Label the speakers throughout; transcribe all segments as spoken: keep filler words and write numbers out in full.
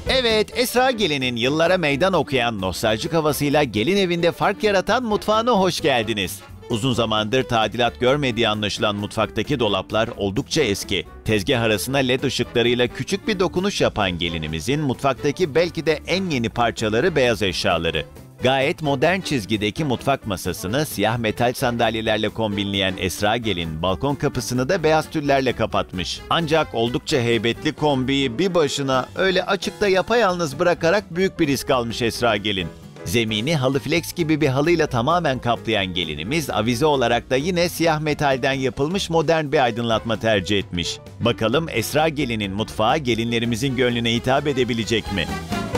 Speaker 1: Evet, Esra Gelin'in yıllara meydan okuyan nostaljik havasıyla gelin evinde fark yaratan mutfağına hoş geldiniz. Uzun zamandır tadilat görmediği anlaşılan mutfaktaki dolaplar oldukça eski. Tezgah arasına led ışıklarıyla küçük bir dokunuş yapan gelinimizin mutfaktaki belki de en yeni parçaları beyaz eşyaları. Gayet modern çizgideki mutfak masasını siyah metal sandalyelerle kombinleyen Esra Gelin, balkon kapısını da beyaz tüllerle kapatmış. Ancak oldukça heybetli kombiyi bir başına öyle açıkta yapayalnız bırakarak büyük bir risk almış Esra Gelin. Zemini halı flex gibi bir halıyla tamamen kaplayan gelinimiz, avize olarak da yine siyah metalden yapılmış modern bir aydınlatma tercih etmiş. Bakalım Esra Gelin'in mutfağı gelinlerimizin gönlüne hitap edebilecek mi?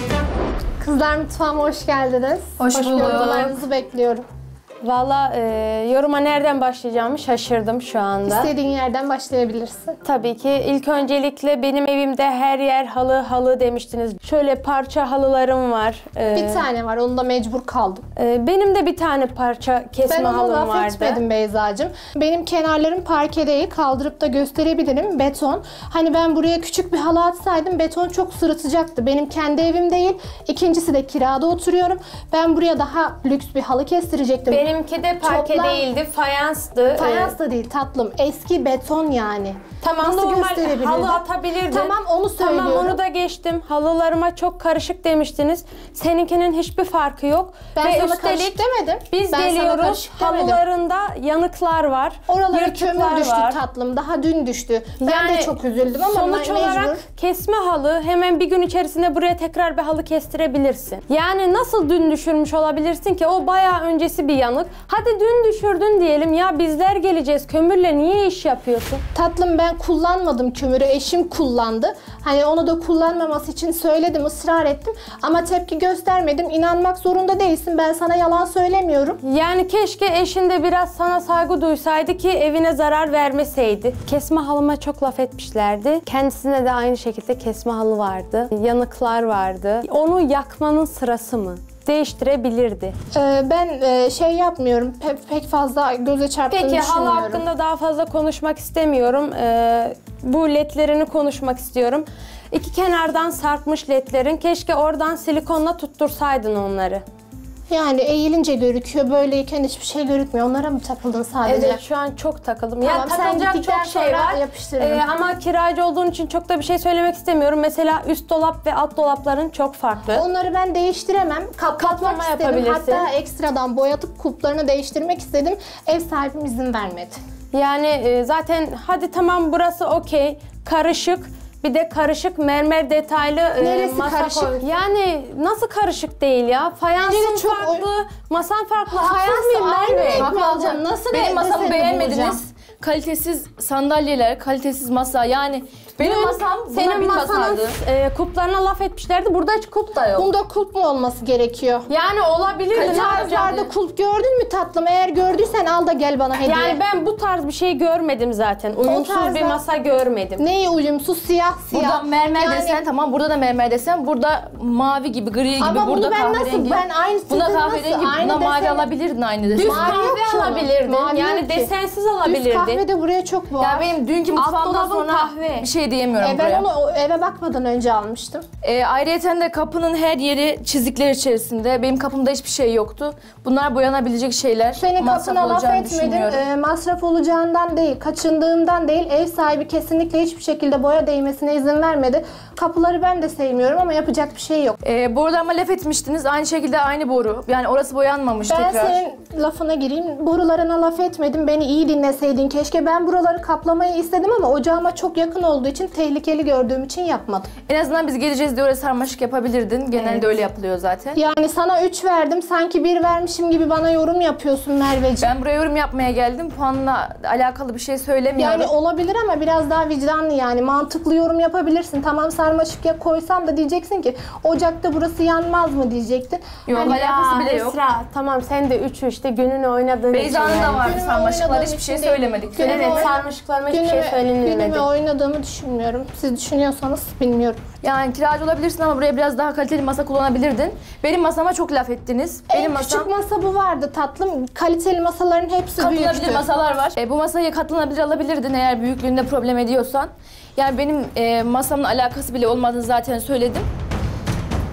Speaker 2: Kızlar mutfağıma hoş geldiniz.
Speaker 3: Hoş, hoş bulduk.
Speaker 2: Yorumlarınızı bekliyorum.
Speaker 3: Valla e, yoruma nereden başlayacağımı şaşırdım şu anda.
Speaker 2: İstediğin yerden başlayabilirsin.
Speaker 3: Tabii ki. İlk öncelikle benim evimde her yer halı halı demiştiniz. Şöyle parça halılarım var. E,
Speaker 2: bir tane var, onu da mecbur kaldım.
Speaker 3: E, benim de bir tane parça kesme
Speaker 2: ben
Speaker 3: halım
Speaker 2: onu
Speaker 3: vardı.
Speaker 2: laf etmedim Beyza'cığım. Benim kenarlarım parke değil, kaldırıp da gösterebilirim. Beton. Hani ben buraya küçük bir halı atsaydım beton çok sırıtacaktı. Benim kendi evim değil. İkincisi de kirada oturuyorum. Ben buraya daha lüks bir halı kestirecektim.
Speaker 3: Benim Benimki de parke
Speaker 2: Toplam,
Speaker 3: değildi, fayanstı.
Speaker 2: Fayans da değil tatlım, eski beton yani.
Speaker 3: Tamam,
Speaker 2: nasıl
Speaker 3: normal halı atabilirdin.
Speaker 2: Tamam, onu söylüyorum.
Speaker 3: Tamam, onu da geçtim. Halılarıma çok karışık demiştiniz. Seninkinin hiçbir farkı yok.
Speaker 2: Ben
Speaker 3: Ve
Speaker 2: sana
Speaker 3: üstelik
Speaker 2: karışık demedim.
Speaker 3: Biz
Speaker 2: ben
Speaker 3: geliyoruz, halılarında yanıklar var.
Speaker 2: Oralara kömür düştü
Speaker 3: var.
Speaker 2: tatlım, daha dün düştü. Ben
Speaker 3: yani,
Speaker 2: de çok üzüldüm ama
Speaker 3: sonuç
Speaker 2: mecbur.
Speaker 3: olarak kesme halı, hemen bir gün içerisinde buraya tekrar bir halı kestirebilirsin. Yani nasıl dün düşürmüş olabilirsin ki? O bayağı öncesi bir yanık. Hadi dün düşürdün diyelim, ya bizler geleceğiz, kömürle niye iş yapıyorsun?
Speaker 2: Tatlım, ben kullanmadım kömürü, eşim kullandı. Hani onu da kullanmaması için söyledim, ısrar ettim. Ama tepki göstermedim. İnanmak zorunda değilsin, ben sana yalan söylemiyorum.
Speaker 3: Yani keşke eşin de biraz sana saygı duysaydı ki evine zarar vermeseydi. Kesme halıma çok laf etmişlerdi. Kendisine de aynı şekilde kesme halı vardı. Yanıklar vardı. Onu yakmanın sırası mı? Değiştirebilirdi.
Speaker 2: Ee, ben e, şey yapmıyorum, pek, pek fazla göze çarptığını
Speaker 3: Peki,
Speaker 2: düşünmüyorum.
Speaker 3: halı hakkında daha fazla konuşmak istemiyorum. Ee, bu ledlerini konuşmak istiyorum. İki kenardan sarkmış ledlerin, keşke oradan silikonla tuttursaydın onları.
Speaker 2: Yani eğilince gözüküyor, böyleyken hiçbir şey gözükmüyor. Onlara mı takıldın sadece?
Speaker 3: Evet, şu an çok takıldım.
Speaker 2: Tamam,
Speaker 3: ya
Speaker 2: sen
Speaker 3: takılacak
Speaker 2: gittikten
Speaker 3: çok şey
Speaker 2: sonra
Speaker 3: var.
Speaker 2: yapıştırırım.
Speaker 3: Ee, ama kiracı olduğun için çok da bir şey söylemek istemiyorum. Mesela üst dolap ve alt dolapların çok farklı.
Speaker 2: Onları ben değiştiremem. Kapatmak
Speaker 3: Kaplama
Speaker 2: istedim.
Speaker 3: yapabilirsin.
Speaker 2: Hatta ekstradan boyatıp kulplarını değiştirmek istedim. Ev sahibim izin vermedi.
Speaker 3: Yani e, zaten hadi tamam, burası okey. Karışık. Bir de karışık mermer detaylı
Speaker 2: Neresi
Speaker 3: e, masa
Speaker 2: karışık?
Speaker 3: koy. Yani nasıl karışık değil ya? Fayansın
Speaker 2: çok
Speaker 3: farklı, masan farklı. Haksız
Speaker 2: Fayans
Speaker 3: mıyım
Speaker 2: aynı
Speaker 3: Merve?
Speaker 2: renk.
Speaker 4: Haklı
Speaker 2: alacağım.
Speaker 4: olacağım.
Speaker 2: Nasıl
Speaker 4: Benim
Speaker 2: ne-
Speaker 4: masamı
Speaker 2: deseni
Speaker 4: beğenmediniz.
Speaker 2: bulacağım?
Speaker 4: Kalitesiz sandalyeler, kalitesiz masa. Yani benim
Speaker 3: Dün
Speaker 4: masam buna
Speaker 3: senin
Speaker 4: bir
Speaker 3: masanın
Speaker 4: masaydı.
Speaker 3: e, kuplarına laf etmişlerdi. Burada hiç kup da yok.
Speaker 2: Bunda kulp mu olması gerekiyor?
Speaker 3: Yani olabilir. Ne yapacağım?
Speaker 2: Tarzlarda kulp gördün mü tatlım? Eğer gördüysen al da gel bana hediye.
Speaker 3: Yani ben bu tarz bir şey görmedim zaten. Uyumsuz
Speaker 2: tarzda-
Speaker 3: bir masa görmedim.
Speaker 2: Neyi uyumsuz? Siyah siyah.
Speaker 4: Burada mermer
Speaker 2: Yani-
Speaker 4: desen, tamam, burada da mermer desen, burada mavi gibi, gri gibi,
Speaker 2: Ama bunu
Speaker 4: burada
Speaker 2: ben nasıl-
Speaker 4: kahverengi.
Speaker 2: ben aynı
Speaker 4: buna
Speaker 2: sizin
Speaker 4: kahverengi,
Speaker 2: nasıl- aynı
Speaker 4: buna mavi
Speaker 2: deseni-
Speaker 4: alabilirdin aynı desen.
Speaker 3: Düz
Speaker 2: Mavi yok ki
Speaker 3: kahve
Speaker 2: onun.
Speaker 3: alabilirdin.
Speaker 2: Mavi
Speaker 3: Yani
Speaker 2: yok ki.
Speaker 3: desensiz
Speaker 2: Düz
Speaker 3: alabilirdin.
Speaker 2: kahve de buraya çok boğar.
Speaker 4: Ya benim dünkü mutfağımdan
Speaker 3: dolabın
Speaker 4: sonra
Speaker 3: kahve.
Speaker 4: bir şey diyemiyorum
Speaker 2: E,
Speaker 4: buraya.
Speaker 2: ben onu o eve bakmadan önce almıştım.
Speaker 4: E, ayrıyeten de kapının her yeri çizikler içerisinde. Benim kapımda hiçbir şey yoktu. Bunlar boyanabilecek şeyler.
Speaker 2: Senin
Speaker 4: Masraf
Speaker 2: kapına laf
Speaker 4: olacağını
Speaker 2: etmedim.
Speaker 4: düşünmüyorum.
Speaker 2: E, masraf olacağından değil, kaçındığımdan değil. Ev sahibi kesinlikle hiçbir şekilde boya değmesine izin vermedi. Kapıları ben de sevmiyorum ama yapacak bir şey yok.
Speaker 4: Ee, boruda ama laf etmiştiniz. Aynı şekilde aynı boru. Yani orası boyanmamış
Speaker 2: Ben
Speaker 4: tekrar.
Speaker 2: senin lafına gireyim. Borularına laf etmedim. Beni iyi dinleseydin keşke. Ben buraları kaplamayı istedim ama ocağıma çok yakın olduğu için, tehlikeli gördüğüm için yapmadım.
Speaker 4: En azından biz geleceğiz diye oraya sarmaşık yapabilirdin. Genelde
Speaker 2: Evet.
Speaker 4: öyle yapılıyor zaten.
Speaker 2: Yani sana üç verdim. Sanki bir vermişim gibi bana yorum yapıyorsun Merveciğim.
Speaker 4: Ben buraya yorum yapmaya geldim. Puanla alakalı bir şey söylemiyorum.
Speaker 2: Yani olabilir ama biraz daha vicdanlı, yani mantıklı yorum yapabilirsin. Tamam, sarmaşık ya koysam da diyeceksin ki ocakta burası yanmaz mı diyecektin.
Speaker 4: Yok,
Speaker 2: Hani
Speaker 4: alakası bile yok.
Speaker 3: Esra, tamam sen de üçü işte gününü oynadığın
Speaker 4: Beyza'nın
Speaker 3: için
Speaker 4: da
Speaker 3: yani.
Speaker 4: vardı
Speaker 2: Günümü
Speaker 4: sarmaşıklar.
Speaker 2: oynadığım
Speaker 4: Hiçbir şey
Speaker 2: için değil.
Speaker 4: söylemedik.
Speaker 2: Günümü
Speaker 3: Evet,
Speaker 2: oyna-
Speaker 3: sarmaşıklarıma hiçbir şey
Speaker 2: Günümü,
Speaker 3: söylenilmedi.
Speaker 2: günümü oynadığımı düşünmüyorum. Siz düşünüyorsanız bilmiyorum.
Speaker 4: Yani kiracı olabilirsin ama buraya biraz daha kaliteli masa kullanabilirdin. Benim masama çok laf ettiniz. Benim
Speaker 2: En
Speaker 4: masam
Speaker 2: küçük masa bu vardı tatlım. Kaliteli masaların hepsi
Speaker 4: katlanabilir
Speaker 2: büyüktü.
Speaker 4: masalar var. E, bu masayı katlanabilir alabilirdin eğer büyüklüğünde problem ediyorsan. Yani benim e, masamla alakası bile olmadığını zaten söyledim.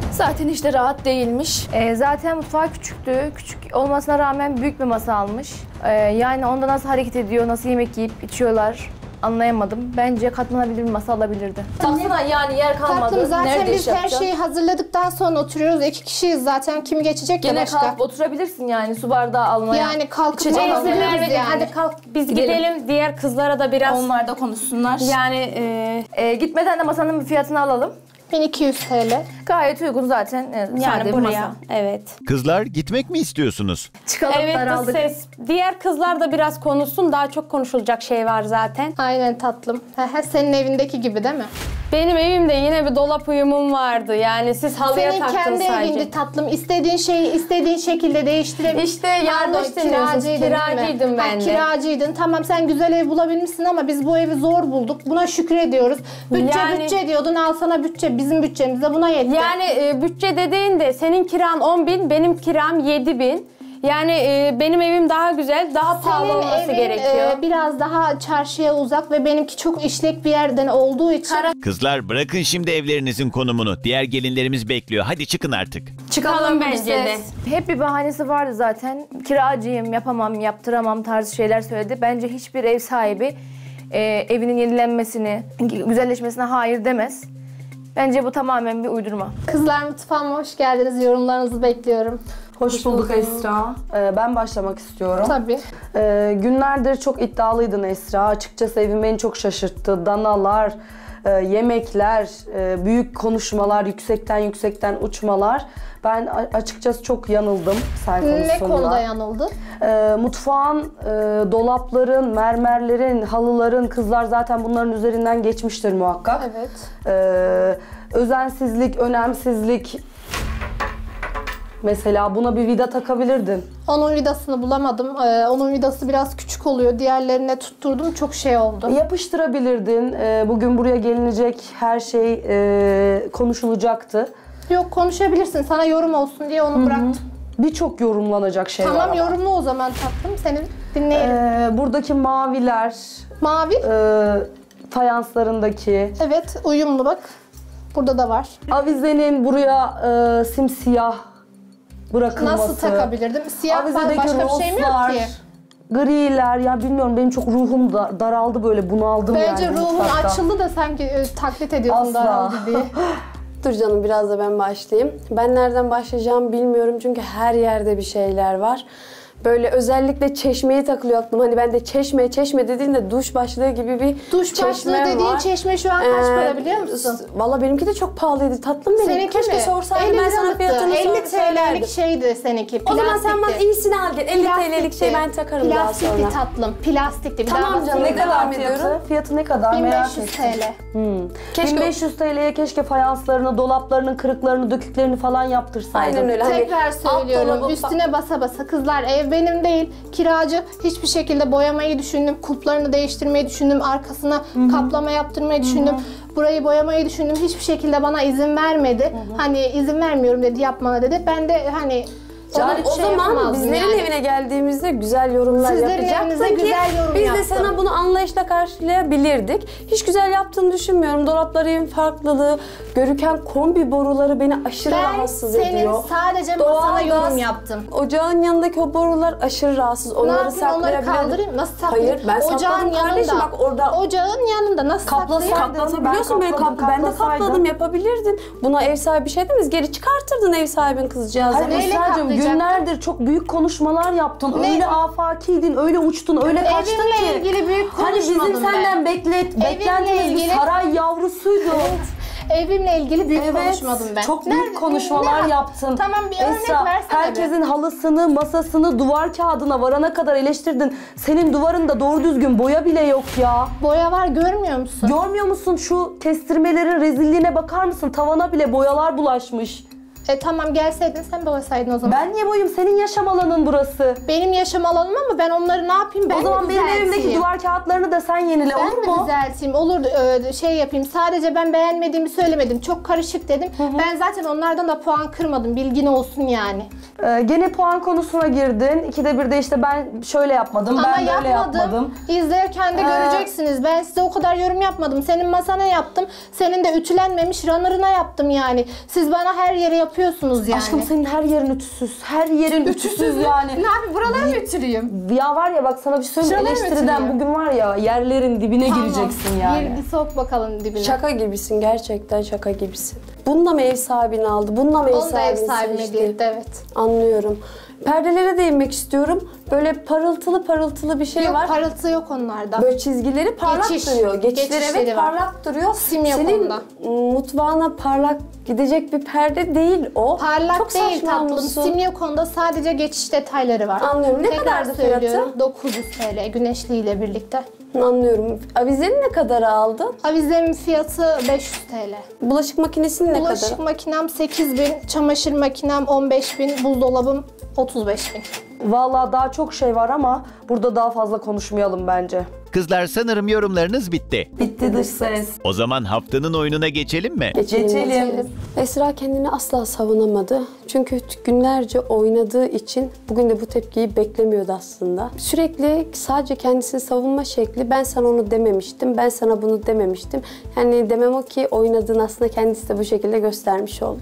Speaker 4: Zaten işte rahat değilmiş. Ee, zaten mutfağı küçüktü. Küçük olmasına rağmen büyük bir masa almış. Ee, yani onda nasıl hareket ediyor, nasıl yemek yiyip içiyorlar anlayamadım. Bence katlanabilir bir masa alabilirdi. Baksana yani yer kalmadı.
Speaker 2: Tatlım zaten
Speaker 4: Nerede
Speaker 2: biz
Speaker 4: iş
Speaker 2: her
Speaker 4: yapacağız?
Speaker 2: şeyi hazırladıktan sonra oturuyoruz. İki kişiyiz zaten. Kim geçecek ki
Speaker 4: Gene
Speaker 2: başka?
Speaker 4: kalkıp oturabilirsin yani su bardağı almaya.
Speaker 2: Yani kalkıp
Speaker 4: İçecek
Speaker 3: Neyse
Speaker 4: almaya.
Speaker 2: oturuyoruz
Speaker 3: Merve,
Speaker 2: yani.
Speaker 3: hadi kalk biz
Speaker 4: Gidelim.
Speaker 3: gidelim. Diğer kızlara da biraz
Speaker 4: Onlar da konuşsunlar.
Speaker 3: yani e,
Speaker 4: Ee, gitmeden de masanın bir fiyatını alalım.
Speaker 2: bin iki yüz T L.
Speaker 4: Gayet uygun zaten. e, sade
Speaker 3: yani
Speaker 4: bir
Speaker 3: buraya
Speaker 4: masa.
Speaker 3: evet.
Speaker 1: Kızlar gitmek mi istiyorsunuz?
Speaker 4: Çıkalım,
Speaker 3: Evet bu
Speaker 4: daraldık.
Speaker 3: ses. Diğer kızlar da biraz konuşsun. Daha çok konuşulacak şey var zaten.
Speaker 2: Aynen tatlım. He, senin evindeki gibi değil mi?
Speaker 3: Benim evimde yine bir dolap uyumum vardı. Yani siz halıya
Speaker 2: Senin
Speaker 3: taktınız
Speaker 2: kendi
Speaker 3: sadece.
Speaker 2: evinde tatlım. İstediğin şeyi istediğin şekilde değiştirebilirsin.
Speaker 3: İşte yanlış dinliyorsunuz. Kiracıydım ben de.
Speaker 2: Kiracıydın. Tamam sen güzel ev bulabilmişsin ama biz bu evi zor bulduk. Buna şükrediyoruz. Bütçe
Speaker 3: Yani-
Speaker 2: bütçe diyordun, al sana bütçe. Bizim bütçemize buna yetti.
Speaker 3: Yani e, bütçe dediğinde senin kiran on bin, benim kiram yedi bin. Yani e, benim evim daha güzel, daha pahalı
Speaker 2: Senin
Speaker 3: olması
Speaker 2: evin
Speaker 3: gerekiyor.
Speaker 2: e, biraz daha çarşıya uzak ve benimki çok işlek bir yerden olduğu için
Speaker 1: Kızlar bırakın şimdi evlerinizin konumunu. Diğer gelinlerimiz bekliyor. Hadi çıkın artık.
Speaker 3: Çıkalım
Speaker 4: bir
Speaker 3: bence de.
Speaker 4: ses. Hep bir bahanesi vardı zaten. Kiracıyım, yapamam, yaptıramam tarzı şeyler söyledi. Bence hiçbir ev sahibi e, evinin yenilenmesini, güzelleşmesine hayır demez. Bence bu tamamen bir uydurma.
Speaker 2: Kızlar mutfağıma hoş geldiniz. Yorumlarınızı bekliyorum.
Speaker 5: Hoş bulduk Esra. Ee, ben başlamak istiyorum.
Speaker 2: Tabii.
Speaker 5: Ee, günlerdir çok iddialıydın Esra. Açıkçası evim beni çok şaşırttı. Danalar, e, yemekler, e, büyük konuşmalar, yüksekten yüksekten uçmalar. Ben a- açıkçası çok yanıldım sen konusunda.
Speaker 2: Ne konuda yanıldı?
Speaker 5: Ee, mutfağın, e, dolapların, mermerlerin, halıların, kızlar zaten bunların üzerinden geçmiştir muhakkak.
Speaker 2: Evet.
Speaker 5: Ee, özensizlik, önemsizlik. Mesela buna bir vida takabilirdin.
Speaker 2: Onun vidasını bulamadım. Ee, onun vidası biraz küçük oluyor. Diğerlerine tutturdum. Çok şey oldu.
Speaker 5: Yapıştırabilirdin. Ee, bugün buraya gelinecek her şey e, konuşulacaktı.
Speaker 2: Yok konuşabilirsin. Sana yorum olsun diye onu bıraktım.
Speaker 5: Birçok yorumlanacak şey var.
Speaker 2: Tamam
Speaker 5: ama.
Speaker 2: yorumlu o zaman tatlım. Seni dinleyelim.
Speaker 5: Ee, buradaki maviler,
Speaker 2: Mavi.
Speaker 5: e, fayanslarındaki,
Speaker 2: Evet uyumlu bak. Burada da var.
Speaker 5: avizenin buraya e, simsiyah bırakılması.
Speaker 2: Nasıl takabilirdim? Siyah
Speaker 5: Avizedeki
Speaker 2: başka bir şey mi yok
Speaker 5: roslar,
Speaker 2: ki?
Speaker 5: griler, ya bilmiyorum benim çok ruhum da daraldı böyle bunaldım
Speaker 2: Bence
Speaker 5: yani
Speaker 2: ruhun
Speaker 5: mutfakta.
Speaker 2: açıldı da sanki e, taklit ediyorsun
Speaker 5: Asla.
Speaker 2: daraldı diye.
Speaker 6: Dur canım biraz da ben başlayayım. Ben nereden başlayacağımı bilmiyorum çünkü her yerde bir şeyler var. Böyle özellikle çeşmeyi takılıyor aklıma. Hani ben de çeşme çeşme dediğinde duş başlığı gibi bir
Speaker 2: Duş başlığı
Speaker 6: çeşme
Speaker 2: dediğin
Speaker 6: var.
Speaker 2: çeşme şu an kaç
Speaker 6: Ee,
Speaker 2: para biliyor musun?
Speaker 6: Valla benimki de çok pahalıydı tatlım benim.
Speaker 2: Seninki
Speaker 6: Keşke
Speaker 2: mi?
Speaker 6: sorsaydım
Speaker 2: elli
Speaker 6: ben sana
Speaker 2: liralıktı.
Speaker 6: fiyatını
Speaker 2: elli
Speaker 6: sor-
Speaker 2: T
Speaker 6: söylerdim.
Speaker 2: L'lik şeydi seninki.
Speaker 6: O zaman sen bana
Speaker 2: plastikti.
Speaker 6: iyisini al gel. elli T L'lik şey ben takarım daha
Speaker 2: Plastikti
Speaker 6: sonra.
Speaker 2: tatlım. Plastikti. Bir
Speaker 6: Tamam
Speaker 2: daha
Speaker 6: canım,
Speaker 5: Ne
Speaker 2: basıyorum.
Speaker 5: kadar
Speaker 6: Devam
Speaker 5: fiyatı?
Speaker 6: ediyorum.
Speaker 5: Fiyatı ne kadar merak
Speaker 2: bin beş yüz
Speaker 5: ettim.
Speaker 2: T L.
Speaker 6: Keşke-
Speaker 5: bin beş yüz T L'ye keşke fayanslarını, dolaplarının kırıklarını, döküklerini falan yaptırsaydın.
Speaker 6: Aynen öyle. Hani
Speaker 2: Tekrar
Speaker 6: alt
Speaker 2: söylüyorum.
Speaker 6: dolabı-
Speaker 2: Üstüne basa basa. Kızlar ev benim değil. Kiracı. Hiçbir şekilde boyamayı düşündüm. Kulplarını değiştirmeyi düşündüm. Arkasına kaplama yaptırmayı düşündüm. Burayı boyamayı düşündüm. Hiçbir şekilde bana izin vermedi. Hani izin vermiyorum dedi yapmana dedi. Ben de hani
Speaker 6: Canım,
Speaker 2: ona
Speaker 6: o
Speaker 2: şey
Speaker 6: zaman
Speaker 2: yapamazdım
Speaker 6: bizlerin
Speaker 2: yani.
Speaker 6: evine geldiğimizde güzel yorumlar
Speaker 2: Sizlerin
Speaker 6: yapacaktın
Speaker 2: evinize
Speaker 6: ki
Speaker 2: güzel yorum
Speaker 6: biz de
Speaker 2: yaptım.
Speaker 6: sana bunu anlayışla karşılayabilirdik. Hiç güzel yaptığını düşünmüyorum. Dolapların farklılığı, görüken kombi boruları beni aşırı
Speaker 2: Ben
Speaker 6: rahatsız
Speaker 2: senin
Speaker 6: ediyor.
Speaker 2: sadece masana
Speaker 6: Doğalgaz,
Speaker 2: yorum yaptım.
Speaker 6: Ocağın yanındaki o borular aşırı rahatsız.
Speaker 2: Ne
Speaker 6: Onları
Speaker 2: yapayım onları
Speaker 6: saklayabilirdim.
Speaker 2: kaldırayım? Nasıl saklayayım?
Speaker 6: Hayır ben
Speaker 2: Ocağın
Speaker 6: sakladım kardeşim
Speaker 2: yanında.
Speaker 6: bak orada.
Speaker 2: Ocağın yanında nasıl
Speaker 5: Kaplasaydın.
Speaker 2: saklayayım?
Speaker 6: Kaplatabiliyorsun
Speaker 5: Ben
Speaker 6: beni
Speaker 5: kapladım,
Speaker 6: kapla. Ben de
Speaker 5: kaplasaydın.
Speaker 6: kapladım yapabilirdin. Buna ev sahibi bir şey demez. Geri çıkartırdın ev sahibin kızcağızı.
Speaker 5: Hayır
Speaker 2: Neyle
Speaker 5: Esra'cığım
Speaker 2: kaplayacaktın?
Speaker 5: günlerdir çok büyük konuşmalar yaptın.
Speaker 2: Ne?
Speaker 5: Öyle afakiydin, öyle uçtun, öyle kaçtın ki.
Speaker 2: Evimle ilgili büyük
Speaker 5: Hani bizim
Speaker 2: konuşmadım ben.
Speaker 5: senden beklet, beklentimiz bir
Speaker 2: ilgili-
Speaker 5: saray yavrusuydu.
Speaker 2: Evimle ilgili büyük
Speaker 5: Evet,
Speaker 2: konuşmadım ben.
Speaker 5: çok büyük
Speaker 2: Nerede-
Speaker 5: konuşmalar
Speaker 2: ne-
Speaker 5: yaptın.
Speaker 2: Tamam bir örnek
Speaker 5: Esra,
Speaker 2: versene
Speaker 5: herkesin halısını, masasını, duvar kağıdına varana kadar eleştirdin. Senin duvarında doğru düzgün boya bile yok ya.
Speaker 2: bir. Boya var görmüyor musun?
Speaker 5: Görmüyor musun şu kestirmelerin rezilliğine bakar mısın? Tavana bile boyalar bulaşmış.
Speaker 2: E tamam, gelseydin sen boyasaydın o zaman.
Speaker 5: Ben niye boyayım? Senin yaşam alanın burası.
Speaker 2: Benim yaşam alanım ama ben onları ne yapayım? Ben
Speaker 5: o zaman
Speaker 2: mi
Speaker 5: benim
Speaker 2: düzelteyim?
Speaker 5: evimdeki duvar kağıtlarını da sen yenile,
Speaker 2: Ben
Speaker 5: olur
Speaker 2: mi
Speaker 5: mu?
Speaker 2: düzelteyim? Olur, e, şey yapayım. Sadece ben beğenmediğimi söylemedim. Çok karışık dedim. Hı hı. Ben zaten onlardan da puan kırmadım. Bilgin olsun yani.
Speaker 5: Ee, gene puan konusuna girdin. İkide bir de işte ben şöyle yapmadım,
Speaker 2: Ama
Speaker 5: ben böyle
Speaker 2: yapmadım.
Speaker 5: yapmadım.
Speaker 2: İzlerken de
Speaker 5: Ee,
Speaker 2: göreceksiniz. Ben size o kadar yorum yapmadım. Senin masana yaptım. Senin de ütülenmemiş runner'ına yaptım yani. Siz bana her yere yapıyorsunuz yani.
Speaker 5: Aşkım senin her yerin ütüsüz. Her yerin ütüsüz yani.
Speaker 2: Ne yapayım? Buraları mı ütülüyüm?
Speaker 5: Ya var ya bak sana bir söyleyeyim,
Speaker 2: Şuraları
Speaker 5: eleştiriden
Speaker 2: ütülüyor.
Speaker 5: bugün var ya yerlerin dibine gireceksin yani.
Speaker 2: Gir bir sok bakalım dibine.
Speaker 6: Şaka gibisin, gerçekten şaka gibisin. Bununla mı ev sahibini aldı? Bununla mı ev
Speaker 2: Onu da ev
Speaker 6: sahibini
Speaker 2: sahibine
Speaker 6: seçti?
Speaker 2: girdi, evet.
Speaker 6: Anlıyorum. Perdelere değinmek istiyorum. Böyle parıltılı parıltılı bir şey
Speaker 2: Yok,
Speaker 6: var.
Speaker 2: parıltı yok onlarda.
Speaker 6: Böyle çizgileri parlak
Speaker 2: Geçiş.
Speaker 6: duruyor. Geçişleri
Speaker 2: Geçişleri
Speaker 6: evet
Speaker 2: var.
Speaker 6: parlak duruyor.
Speaker 2: Sim yok
Speaker 6: Senin
Speaker 2: onda.
Speaker 6: mutfağına parlak gidecek bir perde değil o.
Speaker 2: Parlak
Speaker 6: Çok
Speaker 2: değil tatlım.
Speaker 6: saçmalıyorsun.
Speaker 2: Simyokon'da sadece geçiş detayları var.
Speaker 6: Anlıyorum. Ne
Speaker 2: Tekrar
Speaker 6: kadardı fiyatı?
Speaker 2: söylüyorum, dokuz yüz T L güneşliğiyle birlikte.
Speaker 6: Anlıyorum. Avizeni ne kadar aldın?
Speaker 2: Avizemin fiyatı beş yüz T L.
Speaker 6: Bulaşık makinesinin ne
Speaker 2: Bulaşık
Speaker 6: kadar?
Speaker 2: makinem sekiz bin, çamaşır makinem on beş bin, buzdolabım otuz beş bin.
Speaker 5: Vallahi daha çok şey var ama burada daha fazla konuşmayalım bence.
Speaker 1: Kızlar, sanırım yorumlarınız bitti.
Speaker 5: Bitti dış ses.
Speaker 1: O zaman haftanın oyununa geçelim mi?
Speaker 5: Geçelim.
Speaker 6: Esra kendini asla savunamadı. Çünkü günlerce oynadığı için bugün de bu tepkiyi beklemiyordu aslında. Sürekli sadece kendisini savunma şekli, ben sana onu dememiştim, ben sana bunu dememiştim. Yani demem o ki oynadığını aslında kendisi de bu şekilde göstermiş oldu.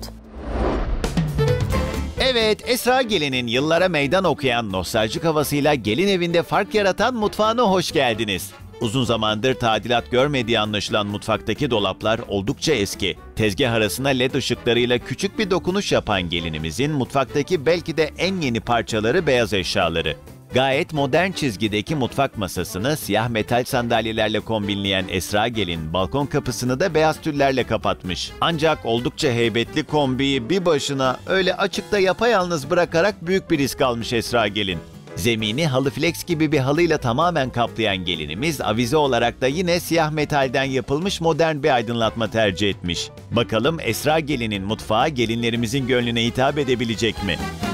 Speaker 1: Evet, Esra Gelin'in yıllara meydan okuyan nostaljik havasıyla gelin evinde fark yaratan mutfağına hoş geldiniz. Uzun zamandır tadilat görmediği anlaşılan mutfaktaki dolaplar oldukça eski. Tezgah arasına led ışıklarıyla küçük bir dokunuş yapan gelinimizin mutfaktaki belki de en yeni parçaları beyaz eşyaları. Gayet modern çizgideki mutfak masasını siyah metal sandalyelerle kombinleyen Esra Gelin, balkon kapısını da beyaz tüllerle kapatmış. Ancak oldukça heybetli kombiyi bir başına öyle açıkta yapayalnız bırakarak büyük bir risk almış Esra Gelin. Zemini halı flex gibi bir halıyla tamamen kaplayan gelinimiz, avize olarak da yine siyah metalden yapılmış modern bir aydınlatma tercih etmiş. Bakalım Esra Gelin'in mutfağı gelinlerimizin gönlüne hitap edebilecek mi?